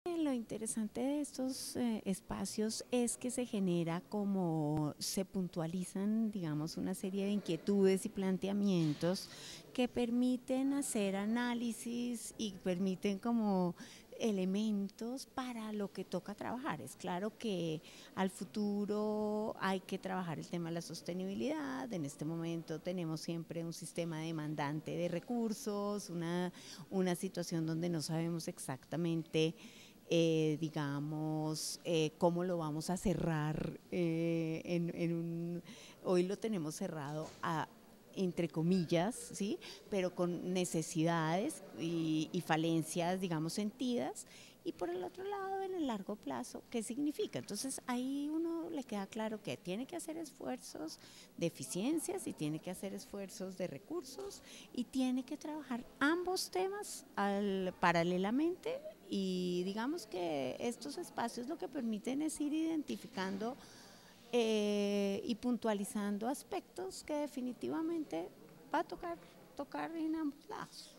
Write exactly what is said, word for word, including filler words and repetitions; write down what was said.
Lo interesante de estos eh, espacios es que se genera como, se puntualizan, digamos, una serie de inquietudes y planteamientos que permiten hacer análisis y permiten como elementos para lo que toca trabajar. Es claro que al futuro hay que trabajar el tema de la sostenibilidad. En este momento tenemos siempre un sistema demandante de recursos, una, una situación donde no sabemos exactamente eh, digamos, eh, cómo lo vamos a cerrar. Eh, en, en un, hoy lo tenemos cerrado a, entre comillas, ¿sí? Pero con necesidades y, y falencias, digamos, sentidas. Y por el otro lado, en el largo plazo, ¿qué significa? Entonces ahí uno le queda claro que tiene que hacer esfuerzos de eficiencias y tiene que hacer esfuerzos de recursos y tiene que trabajar ambos temas al, paralelamente, y digamos que estos espacios lo que permiten es ir identificando eh, y puntualizando aspectos que definitivamente va a tocar tocar en ambos lados.